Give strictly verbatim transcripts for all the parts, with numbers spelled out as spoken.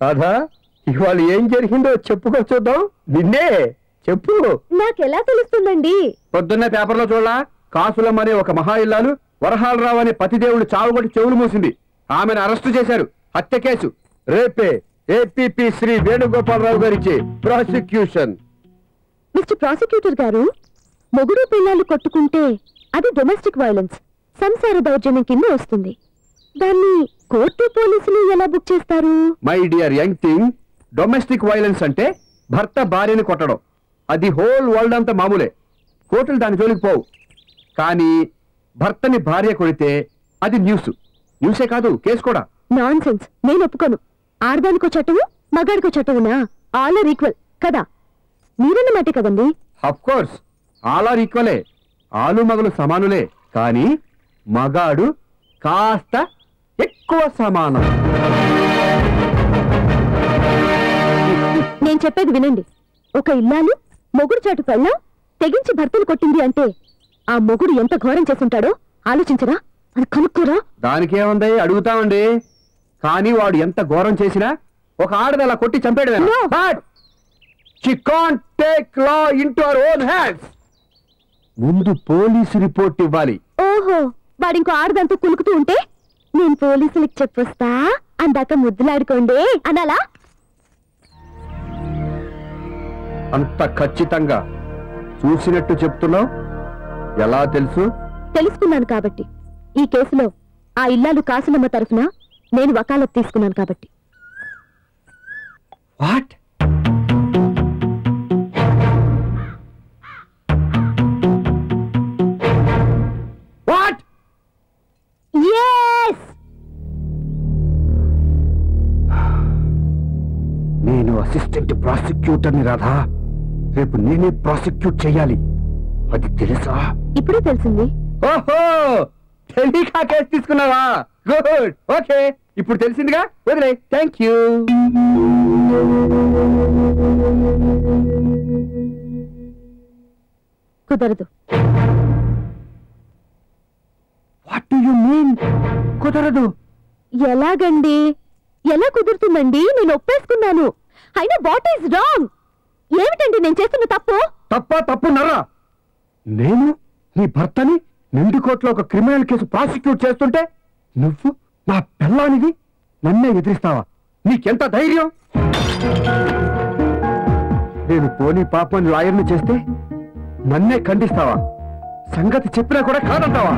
రాధా ఇవాళ ఏం జరిగిందో చెప్పుకో చూద్దాం. నిన్నే చెప్పు. నాకెలా తెలుస్తుందండి? పొద్దున్న పేపర్లో చూడలా, కాసులమ్మనే ఒక మహా ఇల్లాలు వరహాలరావు అనే పతిదేవుడు చావుగొట్టి చెవులు మూసింది. ఆమెను అరెస్టు చేశారు. హత్య కేసు. రేపే ఏపీపీ శ్రీ వేణుగోపాలరావు గారిచే ప్రాసిక్యూషన్. మిస్టర్ ప్రాసిక్యూటర్ గారు, మొగుడు పిల్లలు కొట్టుకుంటే అది డొమెస్టిక్ వైలెన్స్, సంసార దౌర్జన్యం కింద వస్తుంది. దాన్ని కోర్టు పోలీసులు ఎలా బుక్ చేస్తారు? My dear young thing, domestic violence అంటే భర్త భార్యని కొట్టడం. అది హోల్ వరల్డ్ అంతా మామూలే. కోర్టులు దాని జోలికి పోవు. కానీ భర్తని భార్య కొడితే అది న్యూస్. న్యూసే కాదు, కేసు కూడా. Nonsense. నేను ఒప్పుకోను. ఆడదానికో చట్టము, మగాడికో చట్టమునా? ఆల్ ఆర్ ఈక్వల్ కదా? మీరన్నమాటే కదండి. అఫ్ కోర్స్ ఆల్ ఆర్ ఈక్వలే. ఆలు మగలు సమానులే. కానీ మగాడు కాస్త ఎక్కువ సమానం. నేను చెప్పేది వినండి. ఒక ఇల్లాలు మొగుడు చాటు పెళ్ళాం తెగించి భర్తలు కొట్టింది అంటే ఆ మొగుడు ఎంత ఘోరం చేసుంటాడో ఆలోచించరా? అది కనుక్కోరా? దానికేముంది, అడుగుతామండి. కానీ వాడు ఎంత ఘోరం చేసినా ఒక ఆడది అలా కొట్టి చంపాడు. She can't take law into her own hands. ముందు పోలీసు రిపోర్ట్ ఇవ్వాలి. ఓహో, వాడింకో ఆడదంతా కులుకుతూ ఉంటే నేను పోలీసులకు చెప్పొస్తా, అందాక ముద్దులాడుకోండి అనాలా? అంత ఖచ్చితంగా చూసినట్టు చెప్తున్నావు. ఎలా తెలుసు? తెలుసుకున్నాను కాబట్టి. ఈ కేసులో ఆ ఇల్లాలు కాసులమ్మ తరఫున నేను వకాలత్ తీసుకున్నాను కాబట్టి. వాట్? వాట్? yes నేను అసిస్టెంట్ ప్రాసిక్యూటర్ని రాధా. రేపు నేనే ప్రాసిక్యూట్ చేయాలి. అది తెలుసా? ఇప్పుడే తెలిసింది. ఓహో, తెలియక కేసు తీసుకున్నావా? గుడ్. ఓకే, ఇప్పుడు తెలిసిందిగా, వదిలే. Thank you. కుదరదు. వాట్ డు యు మీన్ కుదరదు? ఎలాగండి? ఎలా కుదురుతుందండి? నేను ఒప్పేసుకున్నాను. అయినా వాట్ ఈస్ రాంగ్? ఏమిటండి నేను చేస్తున్న తప్పు? తప్ప తప్పున్నారా? నేను నీ భర్తని నిండు కోర్టులో ఒక క్రిమినల్ కేసు ప్రాసిక్యూట్ చేస్తుంటే నువ్వు నా పిల్లానివి నన్నే ఎదిరిస్తావా? నీకెంత ధైర్యం? నేను పోనీ పాపని లాయర్ని చేస్తే నన్నే ఖండిస్తావా? సంగతి చెప్పినా కూడా కాదంటావా?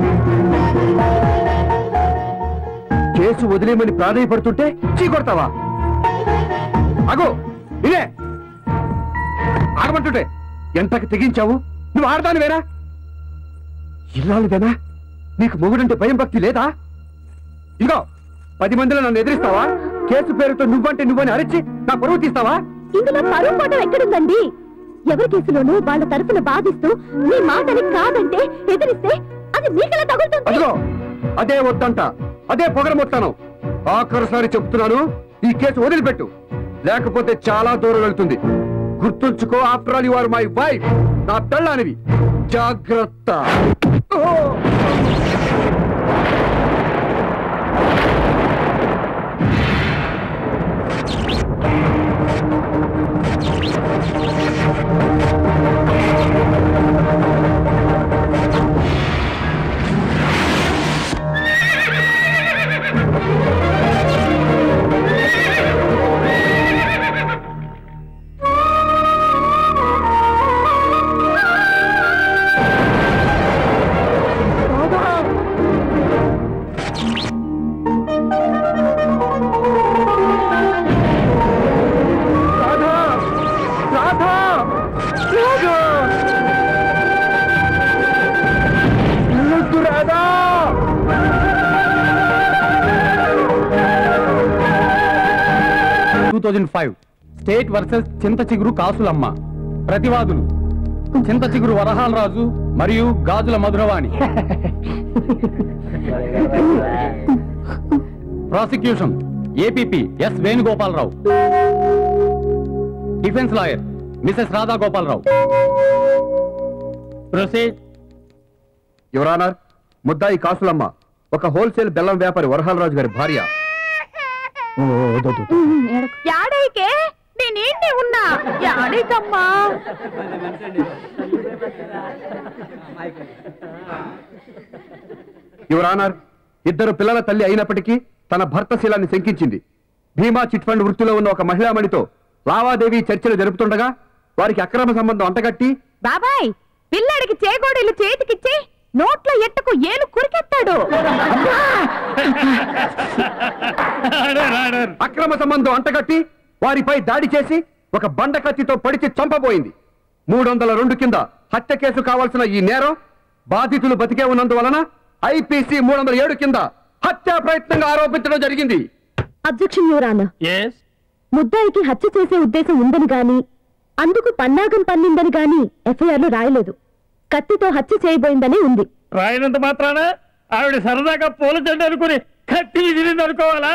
కేసు వదిలేమని ప్రాధాయపడుతుంటే చీకొడతావా? అగో ఇదే ఆగమంటుంటే ఎంతకు తెగించావు? నువ్వు ఆడదానివేనా? ఇల్లాలువేనా? నీకు మొగుడంటే భయం భక్తి లేదా? ఇదిగో పది మందిలో నన్ను ఎదిరిస్తావా? కేసు పేరుతో నువ్వంటే నువ్వని అరిచి నా పరువు తీస్తావా? ఇందులో పరువు పోవడం ఎక్కడుందండి? ఎవరి కేసులోనూ వాళ్ళ తరఫున బాధిస్తూ మీ మాటని కాదంటే ఎదిరిస్తే అది మీకెలా తగులుతుంది? అదిగో అదే వద్దంట, అదే పొగరమొత్తాను. ఆఖరిసారి చెప్తున్నాను, ఈ కేసు వదిలిపెట్టు, లేకపోతే చాలా దూరం వెళ్తుంది. గుర్తుంచుకో, after all you are my wife. నా పెళ్ళానివి. జాగ్రత్త. Two thousand five state versus Chintha Chiguru Kasulamma. ప్రతివాదులు చింత చిగురు వరహాలరాజు మరియు Gajula Madhuravani. Prosecution APP S Venugopalarao. Defence lawyer Mrs Radha Gopalarao. Proceed. Your honour, ముద్దాయి కాసులమ్మ ఒక హోల్సేల్ బెల్లం వ్యాపారి వరహాలరాజు గారి భార్య. యాడైకే నేనేంటి ఉన్నా యాడైకమ్మా యువర్ ఆనర్, ఇద్దరు పిల్లల తల్లి అయినప్పటికీ తన భర్త శీలాన్ని శంకించింది. భీమా చిట్ ఫండ్ వృత్తిలో ఉన్న ఒక మహిళామణితో లావాదేవీ చర్చలు జరుపుతుండగా వారికి అక్రమ సంబంధం అంటగట్టి బాబాయ్ పిల్లడికి చేగోడీలు చేతికిచ్చి నోట్లో ఎట్టుకు ఏలు కురికెత్తాడు. అక్రమ సంబంధం అంటగట్టి వారిపై దాడి చేసి ఒక బండ కత్తితో పడిచి చంపబోయింది. మూడు వందల రెండు కింద హత్య కేసు కావాల్సిన ఈ నేరం బాధితులు బతికే ఉన్నందువలన ఐపీసీ మూడు వందల ఏడు కింద హత్యా ప్రయత్నంగా ఆరోపించడం జరిగింది. Objection your honour. ముద్దాయికి హత్య చేసే ఉద్దేశం ఉందని గాని అందుకు పన్నాగం పన్నిందని గాని ఎఫ్ఐఆర్ లో రాయలేదు. కత్తితో హత్య చేయబోయిందనే ఉంది. రాయనంత మాత్రాన ఆవిడ సరదాగా పూల చెండు అనుకుని కత్తి విసిరింది అనుకోవాలా?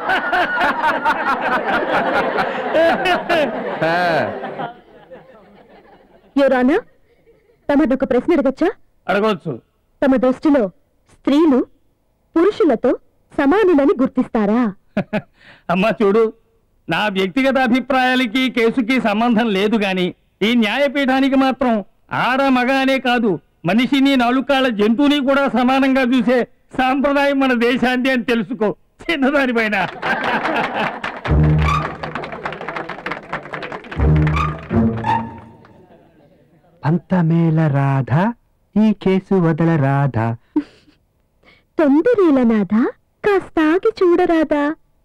యువర్ ఆనర్, తమను ఒక ప్రశ్న అడగచ్చా? అడగవచ్చు. తమ దృష్టిలో స్త్రీలు పురుషులతో సమానులని గుర్తిస్తారా? అమ్మా చూడు, నా వ్యక్తిగత అభిప్రాయాలకి కేసుకి సంబంధం లేదు గాని ఈ న్యాయపీఠానికి మాత్రం ఆడ మగ అనే కాదు మనిషిని నాలుకాళ్ళ జంతువుని కూడా సమానంగా చూసే సాంప్రదాయం మన దేశాన్ని అని తెలుసుకో చిన్నదానిపైన. పంతమేల రాధ ఈ కేసు వదల రాధ. తొందరేల నాదా కాస్తాగి చూడరాదా?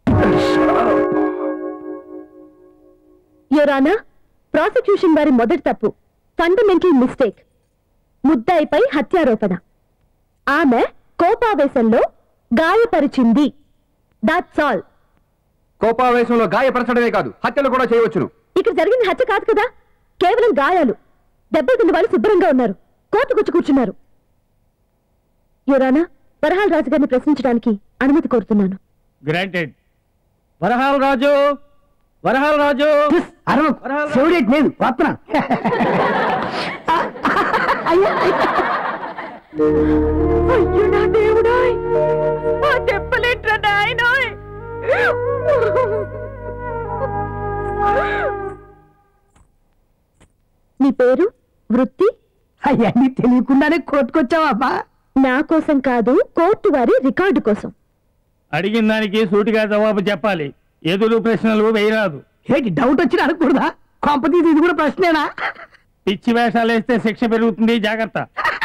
యువరానా, ప్రాసిక్యూషన్ వారి మొదటి తప్పు ఫండమెంటల్ మిస్టేక్. ముద్దాయిపై హత్యారోపణ. ఆమె కోపావేశంలో గాయపరిచింది. That's all. కోపావేశంలో గాయపరచడమే కాదు హత్యలు కూడా చేయవచ్చును. ఇక్కడ జరిగింది హత్య కాదు కదా, కేవలం గాయాలు. దెబ్బతిన్న వాళ్ళు శుభ్రంగా ఉన్నారు, కోర్టుకొచ్చి కూర్చున్నారు. యువరానా, వరహాల్ రాజు గారిని ప్రశ్నించడానికి అనుమతి కోరుతున్నాను. గ్రాంటెడ్. వరహాల్ రాజు, వరహాల్ రాజు. లేదు వస్తున్నా. అయ్యో నా దేవుడాయ్, ఆ దెబ్బలేట్రా నాయనోయ్. నీ పేరు, వృత్తి? అవన్నీ తెలియకుండానే కోర్టుకొచ్చావా? నా కోసం కాదు, కోర్టు వారి రికార్డు కోసం. అడిగిన దానికి సూటిగా జవాబు చెప్పాలి. ఎదురు ప్రశ్నలు వేయరాదు. ఏంటి డౌట్ వచ్చి అడగకూడదా? కాంపతీస్ ఇది కూడా ప్రశ్నేనా? పిచ్చి వేషాలు వేస్తే శిక్ష పెరుగుతుంది, జాగ్రత్త.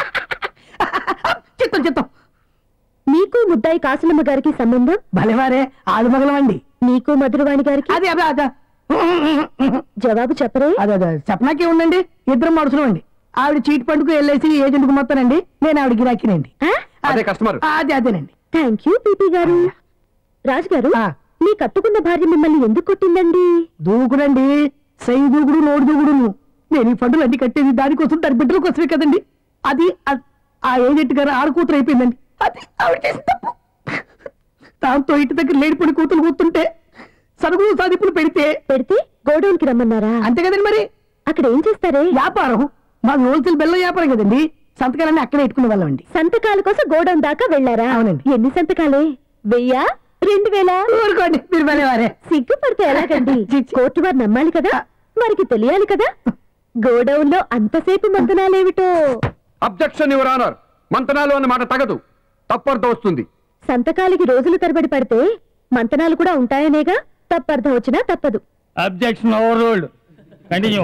చిత్తం చిత్తం. నీకు ముద్దాయి కాసులమ్మ గారికి సంబంధం? భలేవారే, ఆలుమగలమండి. నీకు మధురవాణి గారికి? అదే అదే అదే జవాబు చెప్పరే? అదే అదే చెప్పనాకే ఉండండి. ఇద్దరం మనుషులు అండి. ఆవిడ చీట్ పండుకు వెళ్ళేసి ఏజెంట్ కు మొత్తానండి, నేను ఆవిడ గిరాకినండి. అదే కస్టమర్. అదే అదేనండి. థ్యాంక్ యూ పీపీ గారు. రాజుగారు, మీ కట్టుకున్న భార్య మిమ్మల్ని ఎందుకు కొట్టిందండి? దూకుడండి, సై దూకుడు, నోడు దూకుడు. నేను ఈ ఫండ్లు అన్ని కట్టేది దానికోసం, దాని బిడ్డల కోసమే కదండి. అది ఆ ఏజెంట్ గారు ఆడ కూతురు అయిపోయిందండి. అది ఆవిడ చేసిన తప్పు. దాంతో ఇంటి దగ్గర లేడిపోయి కూతురు కూతుంటే సరుకులు సాధింపులు పెడితే పెడితే గోడౌన్ కి రమ్మన్నారా? అంతే కదండి. మరి అక్కడ ఏం చేస్తారే? వ్యాపారం. మాది హోల్సేల్ బెల్లం వ్యాపారం కదండి. సంతకాలన్నీ అక్కడే పెట్టుకునే వాళ్ళం అండి. సంతకాల కోసం గోడౌన్ దాకా వెళ్ళారా? అవునండి. ఎన్ని సంతకాలే? వెయ్యా, రెండు వేల? ఊరుకోండి, మీరు వెళ్ళేవారే. సిగ్గుపడితే ఎలాగండి? కోర్టు వారు నమ్మాలి కదా, వారికి తెలియాలి కదా. గోడౌన్ లో అంతసేపు మంతనాలేమిటో. Objection your honour. మంతనాలు అన్న మాట తగదు, తప్పర్థం వస్తుంది. సంతకాలకి రోజులు తరబడి పడితే మంతనాలు కూడా ఉంటాయనేగా. తప్పర్థం వచ్చినా తప్పదు. Objection overruled. Continue.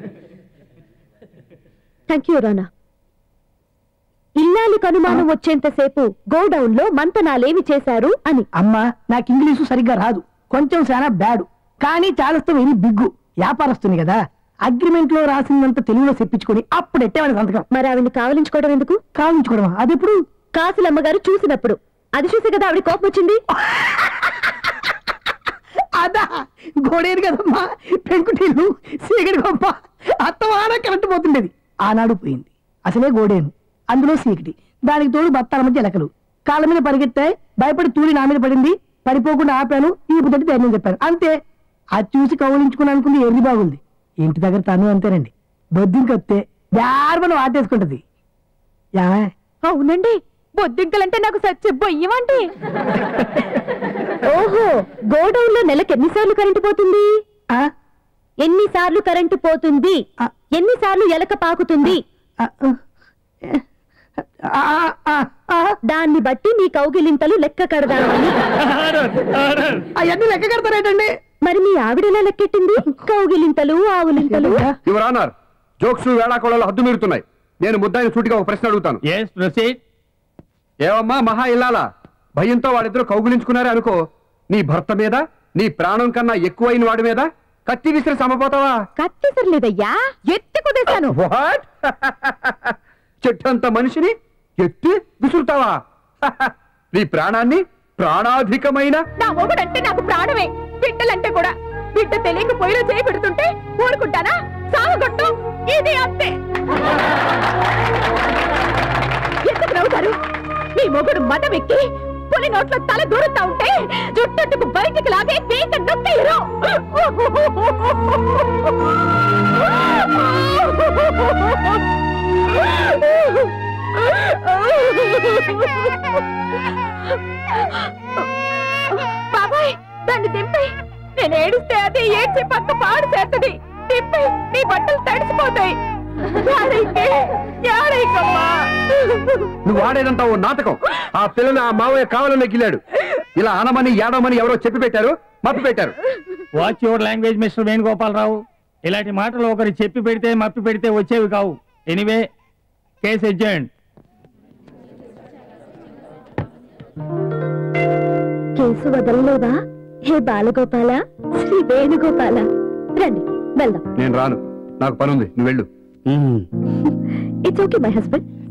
Thank you Rana. ఇల్లాలి కనుమానం వచ్చేంతసేపు గోడౌన్ లో మంతనాలేమి చేశారు అని. అమ్మా, నాకు ఇంగ్లీషు సరిగ్గా రాదు, కొంచెం చాలా బ్యాడు, కానీ చాలస్తం ఇది బిగ్గు. వ్యాపారస్తుంది కదా, అగ్రిమెంట్ లో రాసిందంత తెలుగులో చెప్పించుకుని అప్పుడు ఎట్టేవాడి సంతకం. మరి ఆవిడ్ని కావలించుకోవడం ఎందుకు? కావించుకోవడమా? అది ఎప్పుడు? కాసులమ్మగారు చూసినప్పుడు. అది చూసి కదా ఆవిడ కోపం వచ్చింది. అదా గోడేరు కదమ్మా, పెంకుటిల్లు, సీగడి గొప్ప, అత్తమాన కరెంట్ పోతుండేది. ఆనాడు పోయింది. అసలే గోడేను, అందులో సీకటి, దానికి తోడు బత్తాల మధ్య ఎలకలు. కాళ్ళ మీద పరిగెత్తాయి, భయపడి తూలి నా మీద పడింది. పడిపోకుండా ఆపాను, ఈ బుద్ధటి ధైర్యం చెప్పాను, అంతే. అది చూసి కౌలించుకుని అనుకుంది ఎర్రి బాగుంది. ఇంటి దగ్గర తను అంతేనండి, బొద్దింకొస్తే దారుమని వాటేసుకుంటది. అవునండి, బొద్దింకలంటే నాకు సచ్చే బొయ్యమంటే. ఓహో, గోడౌన్ లో నెలకు ఎన్నిసార్లు కరెంటు పోతుంది? ఆ, ఎన్నిసార్లు కరెంటు పోతుంది? ఆ. ఎన్నిసార్లు ఎలక పాకుతుంది? ఆ, ఆ, ఆ, ఆ. దాన్ని బట్టి నీ కౌగిలింతలు లెక్క కడదామని. అవన్నీ లెక్క కడతారేటండి? మరి మీ ఆవిడెలా లెక్కెట్టింది? కౌగిలింతలు, ఆవులింతలు. యువర్ ఆనర్, జోక్స్ వేళాకోళాలు హద్దు మీరుతున్నాయి. నేను ముద్దాయిని సూటిగా ఒక ప్రశ్న అడుగుతాను. Yes proceed. ఏవమ్మా మహా ఇల్లాలా, భయంతో వాళ్ళిద్దరూ కౌగులించుకున్నారే అనుకో, నీ భర్త మీద నీ ప్రాణం కన్నా ఎక్కువైన వాడి మీద కత్తి విసిరి సమపోతావా? కత్తిసర్లేదయ్యా, ఎత్తి కుదేశాను. వాట్? చెట్టంత మనిషిని ఎత్తి విసురుతావా? నీ ప్రాణాన్ని ప్రాణాధికమైన నా మొగుడంటే నాకు ప్రాణమే, బిడ్డలంటే కూడా. బిడ్డ తెలియక పొయ్యిలో చేయి పెడుతుంటే ఊరుకుంటానా? సాగుగొట్టు, ఇది అంతే. ఎందుకు నవ్వుతారు? మీ మొగుడు మదం ఎక్కి పులి నోట్లో తల దూరుతా ఉంటే జుట్టుకు బయటికి లాగే పీక నొక్కిరు. బాబాయ్, దాన్ని దింపి. నేను ఏడిస్తే అది ఏడ్చి పక్క పాడు చేస్తుంది. దింపి, నీ బట్టలు తడిసిపోతాయి. నువ్వు ఆడేదంతా ఓ నాటకం. ఆ పిల్లని ఆ మావయ్య కావాలని గిల్లాడు. ఇలా అనమని ఏడమని ఎవరో చెప్పి పెట్టారు, మప్పి పెట్టారు. Watch your language mister Venugopalarao. ఇలాంటి మాటలు ఒకరు చెప్పి పెడితే మప్పి పెడితే వచ్చేవి కావు. Anyway, case adjourned. కేసు వదలలేవా? హే బాలగోపాల, శ్రీ వేణుగోపాల, రండి వెళ్దాం. నేను రాను, నాకు పనుంది, నువ్వు వెళ్ళు. It's okay my husband.